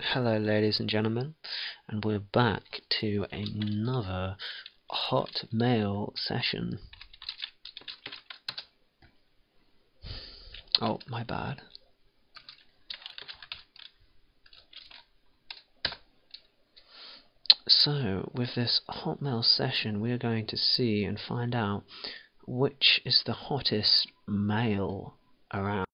Hello ladies and gentlemen, and we're back to another Hotmail session. Oh, my bad. So, with this Hotmail session, we are going to see and find out which is the hottest mail around.